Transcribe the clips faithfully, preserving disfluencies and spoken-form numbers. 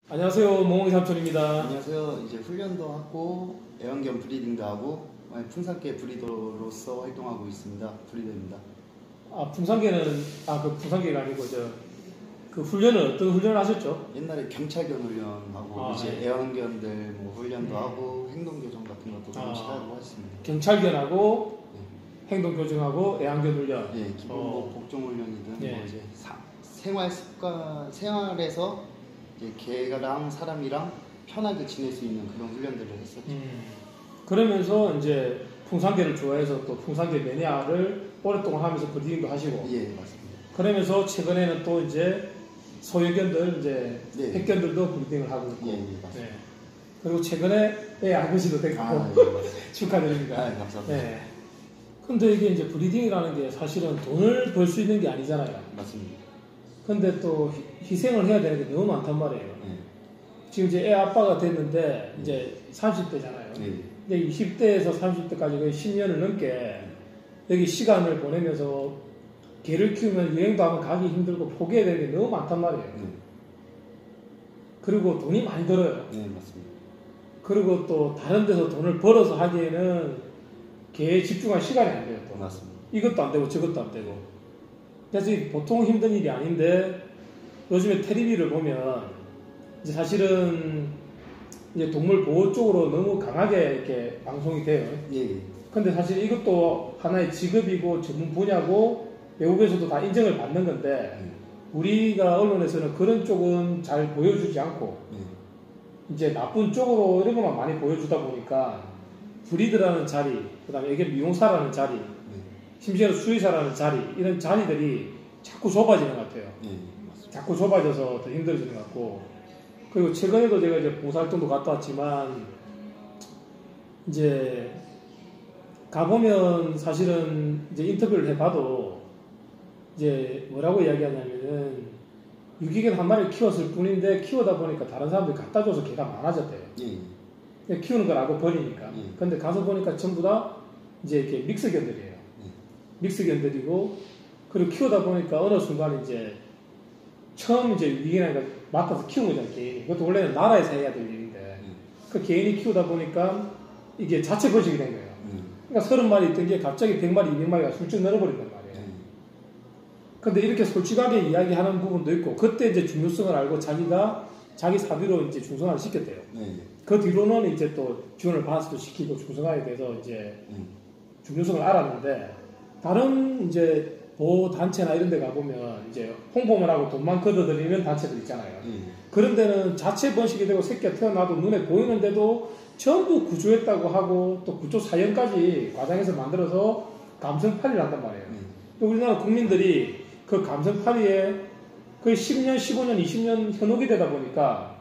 안녕하세요, 몽이 삼촌입니다. 안녕하세요. 이제 훈련도 하고 애완견 브리딩도 하고 풍산개 브리더로서 활동하고 있습니다. 브리더입니다. 아, 풍산개는 아, 그 풍산개가 아니고 저 그 훈련은 어떤 훈련을 하셨죠? 옛날에 경찰견 훈련하고 아, 이제 네. 애완견들 뭐 훈련도 음. 하고 행동교정 같은 것도 좀 아. 시작하고 했습니다. 경찰견하고 네. 행동교정하고 애완견 훈련. 예, 기본 어. 뭐 복종 훈련이든 네. 뭐 이제 사, 생활 습관 생활에서 이제 개랑 사람이랑 편하게 지낼 수 있는 그런 훈련들을 했었죠. 음. 그러면서 이제 풍산개를 좋아해서 또 풍산개 매니아를 오랫동안 하면서 브리딩도 하시고. 예, 맞습니다. 그러면서 최근에는 또 이제 소형견들 이제 네. 펫견들도 브리딩을 하고 있고. 예, 예, 맞습니다. 네. 그리고 최근에 애 아버지도 됐고. 아, 예, 맞습니다. 축하드립니다. 아, 감사합니다. 네. 근데 이게 이제 브리딩이라는 게 사실은 돈을 벌 수 있는 게 아니잖아요. 맞습니다. 근데 또 희- 희생을 해야 되는 게 너무 많단 말이에요. 네. 지금 이제 애 아빠가 됐는데 이제 삼십 대잖아요. 네. 근데 이십 대에서 삼십 대까지 거의 십 년을 넘게 여기 시간을 보내면서 개를 키우면 여행도 하면 가기 힘들고 포기해야 되는 게 너무 많단 말이에요. 네. 그리고 돈이 많이 들어요. 네, 맞습니다. 그리고 또 다른 데서 돈을 벌어서 하기에는 개에 집중할 시간이 안 돼요. 또. 맞습니다. 이것도 안 되고 저것도 안 되고. 그래서 이게 보통 힘든 일이 아닌데 요즘에 텔레비를 보면 이제 사실은 이제 동물 보호 쪽으로 너무 강하게 이렇게 방송이 돼요. 예, 예. 근데 사실 이것도 하나의 직업이고 전문 분야고 외국에서도 다 인정을 받는 건데 네. 우리가 언론에서는 그런 쪽은 잘 보여주지 않고 네. 이제 나쁜 쪽으로 이런 것만 많이 보여주다 보니까 브리드라는 자리, 그 다음에 이게 미용사라는 자리, 네. 심지어 수의사라는 자리, 이런 자리들이 자꾸 좁아지는 것 같아요. 네, 맞습니다. 자꾸 좁아져서 더 힘들어지는 것 같고. 그리고 최근에도 제가 이제 봉사활동도 갔다 왔지만, 이제, 가보면 사실은 이제 인터뷰를 해봐도, 이제 뭐라고 이야기하냐면은, 유기견 한 마리를 키웠을 뿐인데, 키우다 보니까 다른 사람들이 갖다 줘서 개가 많아졌대요. 예, 그냥 키우는 걸 알고 버리니까. 예. 근데 가서 보니까 전부 다 이제 이렇게 믹스견들이에요. 예. 믹스견들이고, 그리고 키우다 보니까 어느 순간 이제 처음 이제 유기견을 맡아서 키운 거잖아요, 개인이. 그것도 원래는 나라에서 해야 될 일인데, 그 개인이 키우다 보니까 이게 자체 번식이 된 거예요. 예. 그러니까 서른 마리 있던 게 갑자기 백 마리, 이백 마리가 훌쩍 늘어버린단 말이에요. 예. 근데 이렇게 솔직하게 이야기하는 부분도 있고, 그때 이제 중요성을 알고 자기가 자기 사비로 이제 중성화를 시켰대요. 네. 그 뒤로는 이제 또 지원을 받아서 시키고 중성화에 대해서 이제 예. 중요성을 알았는데, 다른 이제 보호 단체나 이런 데 가보면 이제 홍보만 하고 돈만 걷어들이는 단체들 있잖아요. 예. 그런 데는 자체 번식이 되고 새끼가 태어나도 눈에 보이는데도 전부 구조했다고 하고 또 구조 사연까지 과장해서 만들어서 감성팔이를 한단 말이에요. 예. 또 우리나라 국민들이 그 감성팔이에 거의 십 년, 십오 년, 이십 년 현혹이 되다 보니까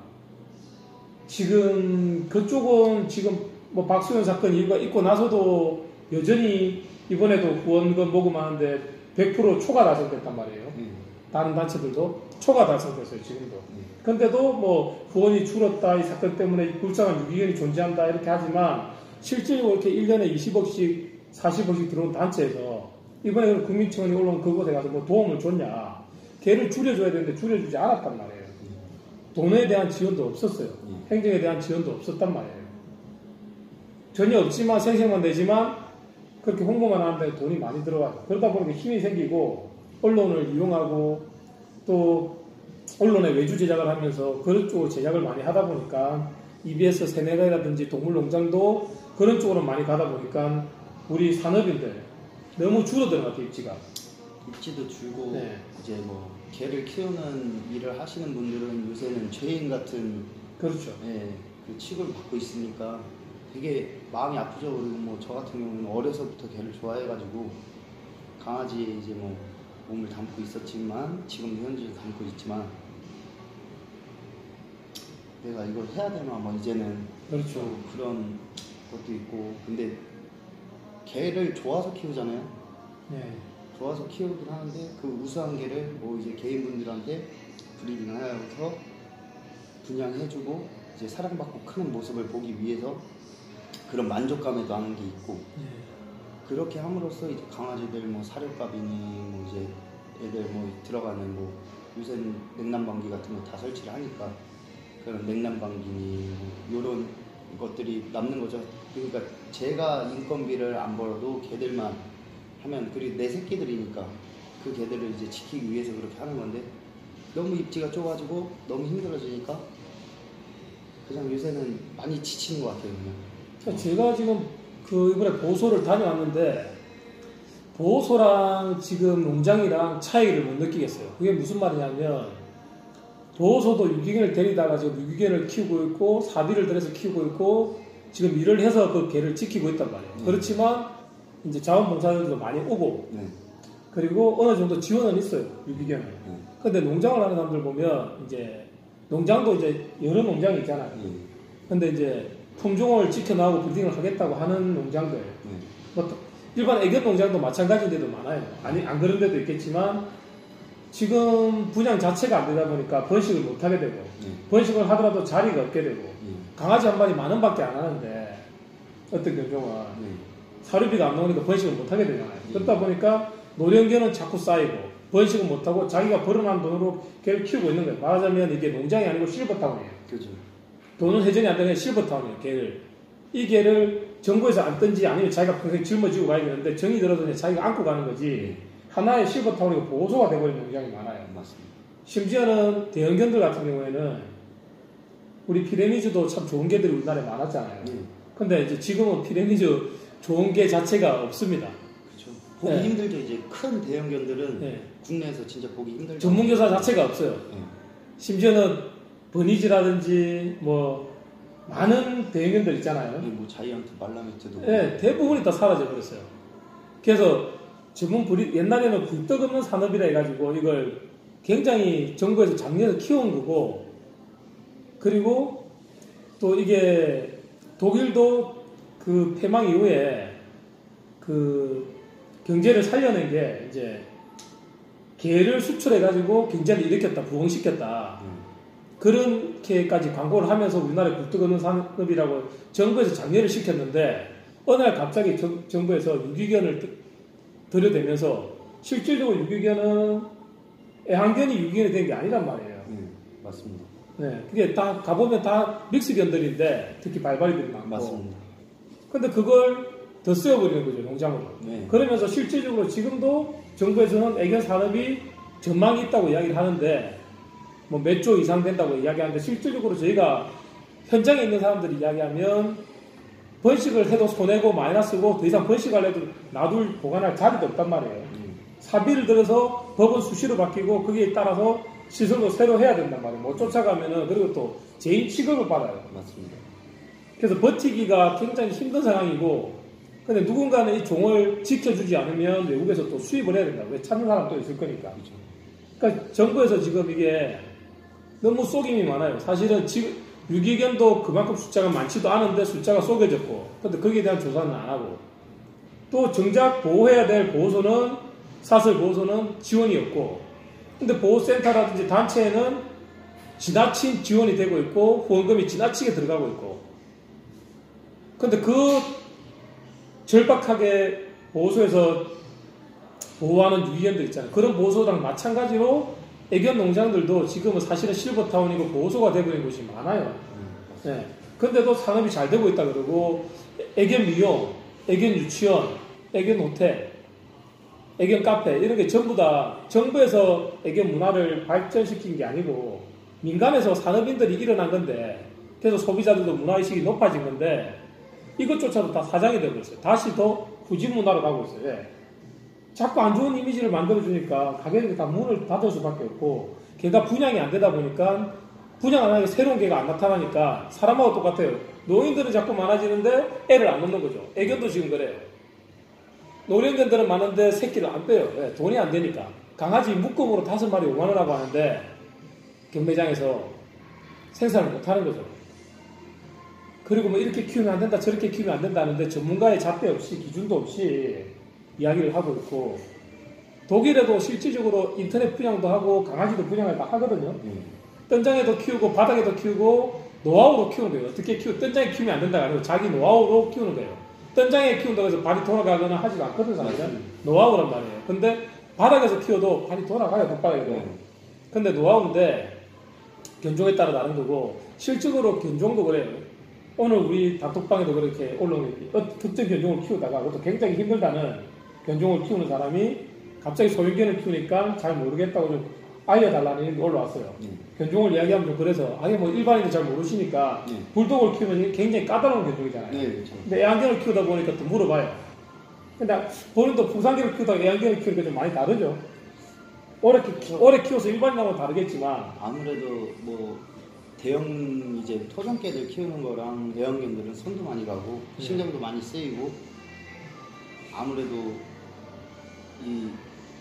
지금 그쪽은 지금 뭐 박수현 사건 이유가 있고 나서도 여전히 이번에도 후원금 모금하는데 백 퍼센트 초과 달성됐단 말이에요. 예. 다른 단체들도 초과 달성됐어요, 지금도. 예. 근데도 뭐 후원이 줄었다, 이 사건 때문에 불쌍한 유기견이 존재한다 이렇게 하지만 실제로 이렇게 일 년에 이십억씩, 사십억씩 들어온 단체에서 이번에 국민청원이 올라온 그곳에 가서 뭐 도움을 줬냐. 개를 줄여줘야 되는데 줄여주지 않았단 말이에요. 돈에 대한 지원도 없었어요. 행정에 대한 지원도 없었단 말이에요. 전혀 없지만 생색만 내지만 그렇게 홍보만 하는데 돈이 많이 들어와요. 그러다 보니까 힘이 생기고 언론을 이용하고 또 언론에 외주 제작을 하면서 그런 쪽으로 제작을 많이 하다 보니까 이비에스 세네가라든지 동물농장도 그런 쪽으로 많이 가다 보니까 우리 산업인들 너무 줄어드는 것 같아요, 입지가. 입지도 줄고 네. 이제 뭐 개를 키우는 일을 하시는 분들은 요새는 죄인 같은 그렇죠. 예, 그 취급을 받고 있으니까 되게 마음이 아프죠. 그리고 뭐 저 같은 경우는 어려서부터 개를 좋아해가지고 강아지에 이제 뭐 몸을 담고 있었지만 지금도 현재 담고 있지만 내가 이걸 해야 되나 뭐 이제는 그렇죠. 또 그런 것도 있고 근데 개를 좋아서 키우잖아요. 네. 좋아서 키우긴 하는데 그 우수한 개를 뭐 이제 개인분들한테 브리딩을 하여서 분양해주고 이제 사랑받고 크는 모습을 보기 위해서 그런 만족감에도 하는 게 있고 네. 그렇게 함으로써 이제 강아지들 뭐 사료값이니 뭐 이제 애들 뭐 들어가는 뭐 요새는 냉난방기 같은 거 다 설치를 하니까 그런 냉난방기니 이런 것들이 남는 거죠. 그러니까 제가 인건비를 안 벌어도 걔들만 하면, 그리고 내 새끼들이니까 그 걔들을 이제 지키기 위해서 그렇게 하는 건데, 너무 입지가 좁아지고 너무 힘들어지니까 그냥 요새는 많이 지치는 것 같아요. 그냥. 제가 지금 그 이번에 보호소를 다녀왔는데 보호소랑 지금 농장이랑 차이를 못 느끼겠어요. 그게 무슨 말이냐면, 보호소도 유기견을 데리다가 지금 유기견을 키우고 있고 사비를 들여서 키우고 있고 지금 일을 해서 그 개를 지키고 있단 말이에요. 네. 그렇지만 이제 자원봉사자들도 많이 오고 네. 그리고 어느 정도 지원은 있어요, 유기견을. 네. 근데 농장을 하는 사람들 보면 이제 농장도 이제 여러 농장이 있잖아요. 네. 근데 이제 품종을 지켜나가고 브리딩을 하겠다고 하는 농장들, 네. 뭐 일반 애견 농장도 마찬가지인 데도 많아요. 아니 안 그런 데도 있겠지만 지금 분양 자체가 안 되다 보니까 번식을 못 하게 되고 네. 번식을 하더라도 자리가 없게 되고 네. 강아지 한 마리 만 원밖에 안 하는데 어떤 견종은 네. 사료비가 안 나오니까 번식을 못 하게 되잖아요. 네. 그러다 보니까 노령견은 자꾸 쌓이고 번식을 못 하고 자기가 벌어놓은 돈으로 개를 키우고 있는 거예요. 말하자면 이게 농장이 아니고 실버타운이에요. 그렇죠. 돈은 회전이 안 되는 실버타운이에요. 개를. 이 개를 정부에서 안든지 아니면 자기가 평생 짊어지고 가야 되는데 정이 들어서 자기가 안고 가는 거지. 하나의 실버타운이고 보호소가 되어버린 농장이 많아요. 맞습니다. 심지어는 대형견들 같은 경우에는 우리 피레미즈도 참 좋은 개들이 우리나라에 많았잖아요. 네. 근데 이제 지금은 피레미즈 좋은 개 자체가 없습니다. 그렇죠. 보기 네. 힘들게 이제 큰 대형견들은 네. 국내에서 진짜 보기 힘들죠. 전문교사 자체가 없어요. 네. 심지어는 버니즈라든지 뭐 많은 대형견들 있잖아요. 네, 뭐 자이언트, 말라메트도. 네, 대부분이 다 사라져 버렸어요. 그래서 전문 브리, 옛날에는 굴떡 없는 산업이라 해가지고 이걸 굉장히 정부에서 작년에 키운 거고, 그리고 또 이게 독일도 그 폐망 이후에 그 경제를 살려낸 게 이제 개를 수출해가지고 경제를 일으켰다, 부흥시켰다. 음. 그렇게까지 광고를 하면서 우리나라에 굴떡 없는 산업이라고 정부에서 장려를 시켰는데, 어느 날 갑자기 정, 정부에서 유기견을 들여대면서 실질적으로 유기견은 애완견이 유기견이 된 게 아니란 말이에요. 네, 맞습니다. 네, 그게 다 가보면 다 믹스견들인데 특히 발발이들이 많고. 맞습니다. 근데 그걸 더 쓰여버리는 거죠, 농장으로. 네. 그러면서 실질적으로 지금도 정부에서는 애견 산업이 전망이 있다고 이야기를 하는데 뭐 몇 조 이상 된다고 이야기하는데, 실질적으로 저희가 현장에 있는 사람들이 이야기하면 번식을 해도 손해고 마이너스고 더 이상 번식을 해도 놔둘 보관할 자리도 없단 말이에요. 음. 사비를 들어서 법은 수시로 바뀌고 거기에 따라서 시설도 새로 해야 된단 말이에요. 못 쫓아가면은, 그리고 또 재인 취급을 받아요. 맞습니다. 그래서 버티기가 굉장히 힘든 상황이고, 근데 누군가는 이 종을 지켜주지 않으면 외국에서 또 수입을 해야 된다고. 왜 찾는 사람도 있을 거니까. 그렇죠. 그러니까 정부에서 지금 이게 너무 속임이 많아요. 사실은 지금 유기견도 그만큼 숫자가 많지도 않은데 숫자가 속여졌고, 근데 거기에 대한 조사는 안 하고, 또 정작 보호해야 될 보호소는, 사설 보호소는 지원이 없고, 근데 보호센터라든지 단체에는 지나친 지원이 되고 있고 후원금이 지나치게 들어가고 있고, 근데 그 절박하게 보호소에서 보호하는 유기견들 있잖아요. 그런 보호소랑 마찬가지로 애견 농장들도 지금은 사실은 실버타운이고 보호소가 되어버린 곳이 많아요. 네. 근데도 산업이 잘 되고 있다 그러고, 애견 미용, 애견 유치원, 애견 호텔, 애견 카페, 이런 게 전부 다 정부에서 애견 문화를 발전시킨 게 아니고 민간에서 산업인들이 일어난 건데, 그래서 소비자들도 문화의식이 높아진 건데, 이것조차도 다 사장이 되고 있어요. 다시 더 후진 문화로 가고 있어요. 왜? 자꾸 안 좋은 이미지를 만들어주니까 가게들이 다 문을 닫을 수밖에 없고, 걔가 분양이 안 되다 보니까, 분양 안 하니까 새로운 개가 안 나타나니까 사람하고 똑같아요. 노인들은 자꾸 많아지는데 애를 안 넣는 거죠. 애견도 지금 그래요. 노령견들은 많은데 새끼를 안 빼요. 왜? 돈이 안 되니까. 강아지 묶음으로 다섯 마리 오만 원이라고 하는데 경매장에서 생산을 못 하는 거죠. 그리고 뭐 이렇게 키우면 안 된다, 저렇게 키우면 안 된다 하는데 전문가의 잣대 없이, 기준도 없이 이야기를 하고 있고, 독일에도 실질적으로 인터넷 분양도 하고 강아지도 분양을 다 하거든요. 음. 뜬장에도 키우고 바닥에도 키우고 노하우로 키우는 거예요. 어떻게 키우, 뜬장에 키우면 안 된다가 아니고 자기 노하우로 키우는 거예요. 뜬장에 키운다고 해서 발이 돌아가거나 하지도 않거든, 사실은. 노하우란 말이에요. 근데 바닥에서 키워도 발이 돌아가요, 흙바닥에도. 음. 근데 노하우인데, 견종에 따라 다른 거고 실적으로 견종도 그래요. 오늘 우리 단톡방에도 그렇게 올라오는 특정 견종을 키우다가 그것도 굉장히 힘들다는 견종을 키우는 사람이 갑자기 소형견을 키우니까 잘 모르겠다고 좀 알려달라는 게 올라왔어요. 네. 견종을 이야기하면 좀 그래서 아니 뭐 일반인들 잘 모르시니까 네. 불독을 키우면 굉장히 까다로운 견종이잖아요. 네, 그렇죠. 근데 애완견을 키우다 보니까 또 물어봐요. 근데 본인도 부산견을 키우다가 애완견을 키우니까 좀 많이 다르죠. 오래, 키, 오래 키워서 일반인하고 다르겠지만 아무래도 뭐 대형 이제 토종개들 키우는 거랑 애완견들은 손도 많이 가고 네. 신경도 많이 쓰이고 아무래도 이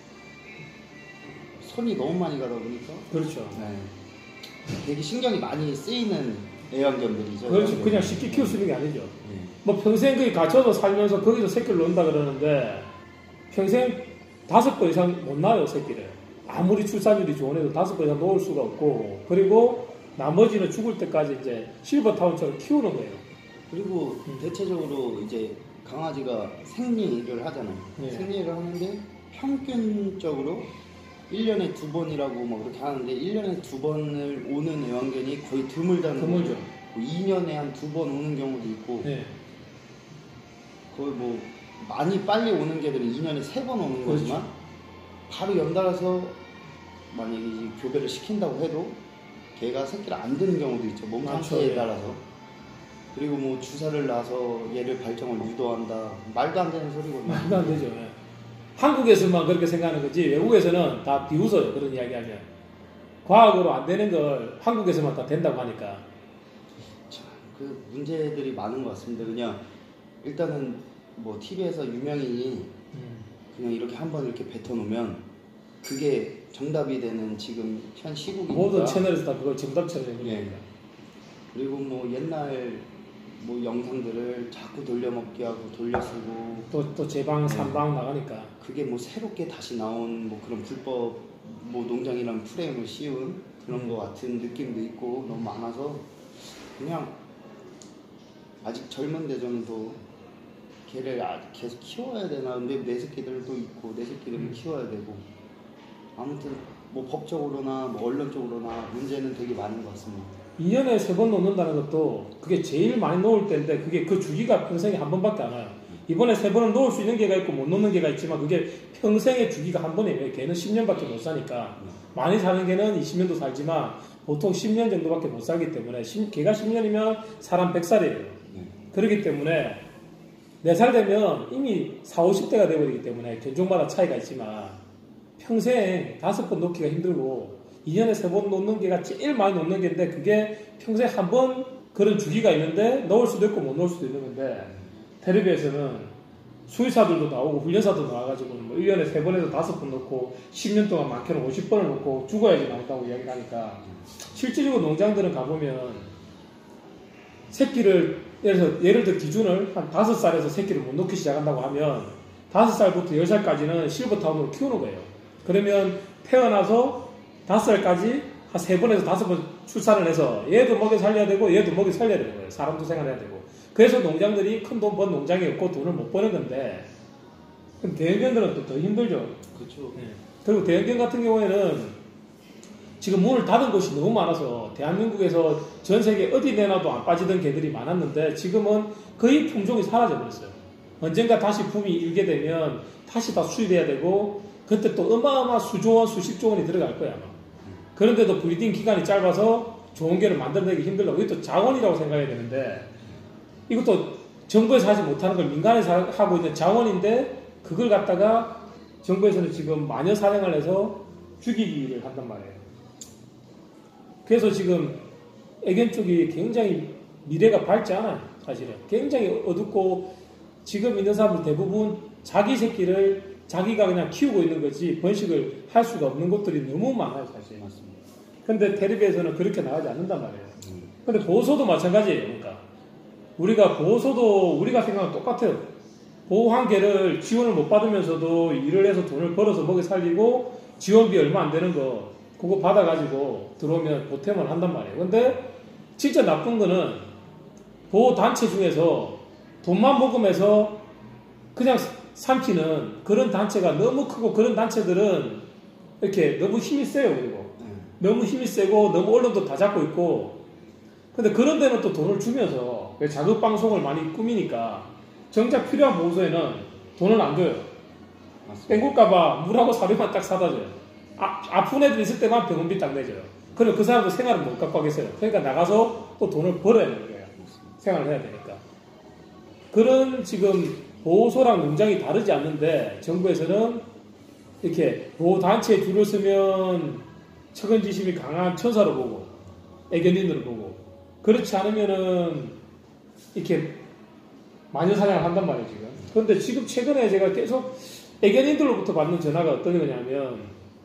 손이 너무 많이 가다 보니까 그렇죠. 네. 되게 신경이 많이 쓰이는 애완견들이죠. 그렇죠. 애완견들. 그냥 쉽게 키울 수 있는 게 아니죠. 네. 뭐 평생 거기 갇혀서 살면서 거기서 새끼를 낳는다 그러는데 평생 다섯 번 이상 못 낳아요 새끼를. 아무리 출산율이 좋은 애도 다섯 번 이상 놓을 수가 없고 그리고 나머지는 죽을 때까지 이제 실버타운처럼 키우는 거예요. 그리고 음. 대체적으로 이제 강아지가 생리를 하잖아요. 네. 생리를 하는데 평균적으로 일 년에 두 번이라고 뭐 그렇게 하는데 일 년에 두 번을 오는 애완견이 거의 드물다는 드물죠. 뭐 이 년에 한 두 번 오는 경우도 있고 네. 거의 뭐 많이 빨리 오는 개들은 이 년에 세 번 오는 그렇죠. 거지만 바로 연달아서 만약에 이제 교배를 시킨다고 해도 개가 새끼를 안 드는 경우도 있죠. 몸 상태에 따라서. 그리고 뭐 주사를 놔서 얘를 발정을 유도한다. 말도 안 되는 소리거든요. 말도 안 되죠. 네. 한국에서만 그렇게 생각하는 거지 외국에서는 다 비웃어요. 그런 이야기하면. 과학으로 안 되는 걸 한국에서만 다 된다고 하니까. 참, 그 문제들이 많은 것 같습니다. 그냥 일단은 뭐 티비에서 유명인이 음. 그냥 이렇게 한번 이렇게 뱉어놓으면 그게 정답이 되는 지금 현 시국이니까 모든 채널에서 다 그걸 정답처럼 해버립니다. 네. 그리고 뭐 옛날 뭐 영상들을 자꾸 돌려먹기 하고 돌려쓰고 또, 또 제방 삼방 네. 나가니까 그게 뭐 새롭게 다시 나온 뭐 그런 불법 뭐 농장이라는 프레임을 씌운 그런 음. 것 같은 느낌도 있고 너무 많아서 그냥 아직 젊은데 저는 걔를 계속 키워야 되나 근데 내 새끼들도 있고 내 새끼들을 음. 키워야 되고 아무튼 뭐 법적으로나 뭐 언론적으로나 문제는 되게 많은 것 같습니다. 이 년에 세 번 놓는다는 것도 그게 제일 많이 놓을 때인데 그게 그 주기가 평생에 한 번밖에 안 와요. 이번에 세 번은 놓을 수 있는 개가 있고 못 놓는 개가 있지만 그게 평생의 주기가 한 번이에요. 개는 십 년밖에 못 사니까 많이 사는 개는 이십 년도 살지만 보통 십 년 정도밖에 못 살기 때문에 개가 십 년이면 사람 백 살이에요. 그렇기 때문에 네 살 되면 이미 사오십 대가 되어버리기 때문에 견종마다 차이가 있지만 평생 다섯 번 놓기가 힘들고 이 년에 세 번 놓는 개가 제일 많이 놓는 개인데 그게 평생 한 번 그런 주기가 있는데 넣을 수도 있고 못 넣을 수도 있는 건데 텔레비에서는 수의사들도 나오고 훈련사도 나와가지고 뭐 일 년에 세 번에서 다섯 번 놓고 십 년 동안 많게는 오십 번을 놓고 죽어야지 나온다고 이야기를 하니까 실질적으로 농장들은 가보면 새끼를 예를 들어, 예를 들어 기준을 한 다섯 살에서 새끼를 못 놓기 시작한다고 하면 다섯 살부터 열 살까지는 실버타운으로 키우는 거예요. 그러면 태어나서 다섯 살까지 한 세 번에서 다섯 번 출산을 해서 얘도 먹여 살려야 되고 얘도 먹여 살려야 되는 거예요. 사람도 생활해야 되고. 그래서 농장들이 큰 돈 번 농장이 없고 돈을 못 버는 건데 그럼 대형견들은 또 더 힘들죠. 그렇죠. 네. 그리고 대형견 같은 경우에는 지금 문을 닫은 곳이 너무 많아서 대한민국에서 전 세계 어디 내놔도 안 빠지던 개들이 많았는데 지금은 거의 품종이 사라져버렸어요. 언젠가 다시 붐이 일게 되면 다시 다 수입해야 되고 그때 또 어마어마한 수조원, 수십조 원이 들어갈 거야 아마. 그런데도 브리딩 기간이 짧아서 좋은 개를 만들어내기 힘들다고. 이것도 자원이라고 생각해야 되는데 이것도 정부에서 하지 못하는 걸 민간에서 하고 있는 자원인데 그걸 갖다가 정부에서는 지금 마녀 사냥을 해서 죽이기를 한단 말이에요. 그래서 지금 애견 쪽이 굉장히 미래가 밝지 않아요. 사실은 굉장히 어둡고 지금 있는 사람들 대부분 자기 새끼를 자기가 그냥 키우고 있는 거지 번식을 할 수가 없는 것들이 너무 많아요. 사실. 맞습니다. 근데 텔레비에서는 그렇게 나가지 않는단 말이에요. 음. 근데 보호소도 마찬가지예요. 그러니까 우리가 보호소도 우리가 생각하면 똑같아요. 보호한 개를 지원을 못 받으면서도 일을 해서 돈을 벌어서 먹여 살리고 지원비 얼마 안 되는 거 그거 받아가지고 들어오면 보탬을 한단 말이에요. 근데 진짜 나쁜 거는 보호단체 중에서 돈만 먹으면서 그냥 삼키는 그런 단체가 너무 크고 그런 단체들은 이렇게 너무 힘이 세요. 그리고 너무 힘이 세고 너무 언론도 다 잡고 있고 근데 그런 데는 또 돈을 주면서 자극 방송을 많이 꾸미니까 정작 필요한 보호소에는 돈을 안 줘요. 땡굴까봐 물하고 사료만 딱 사다 줘요. 아, 아픈 애들 있을 때만 병원비 딱 내줘요. 그럼 그 사람도 생활을 못 갖고 하겠어요. 그러니까 나가서 또 돈을 벌어야 되는 거예요. 생활을 해야 되니까. 그런 지금 보호소랑 농장이 다르지 않는데 정부에서는 이렇게 보호단체에 줄을 서면 측은지심이 강한 천사로 보고 애견인으로 보고 그렇지 않으면은 이렇게 마녀 사냥을 한단 말이에요 지금. 그런데 지금 최근에 제가 계속 애견인들로부터 받는 전화가 어떤 거냐면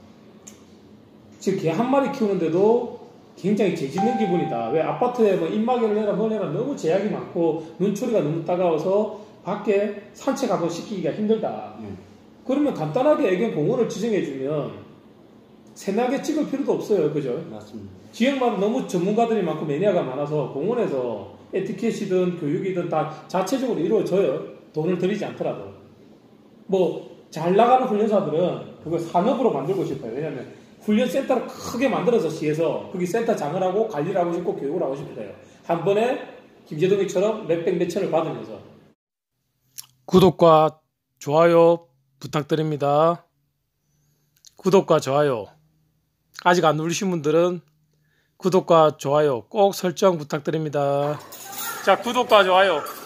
지금 개 한 마리 키우는데도 굉장히 죄짓는 기분이다. 왜 아파트에 뭐 입마개를 해라 뭘 해라 너무 제약이 많고 눈초리가 너무 따가워서 밖에 산책 한번 시키기가 힘들다. 음. 그러면 간단하게 애견 공원을 지정해주면 새나게 찍을 필요도 없어요. 그죠? 맞습니다. 지역마다 너무 전문가들이 많고 매니아가 많아서 공원에서 에티켓이든 교육이든 다 자체적으로 이루어져요. 돈을 들이지 않더라도. 뭐 잘 나가는 훈련사들은 그걸 산업으로 만들고 싶어요. 왜냐하면 훈련센터를 크게 만들어서 시에서 거기 센터 장을 하고 관리를 하고 싶고 교육을 하고 싶어요. 한 번에 김재동이처럼 몇백 몇천을 받으면서. 구독과 좋아요 부탁드립니다. 구독과 좋아요 아직 안 누르신 분들은 구독과 좋아요 꼭 설정 부탁드립니다. 자, 구독과 좋아요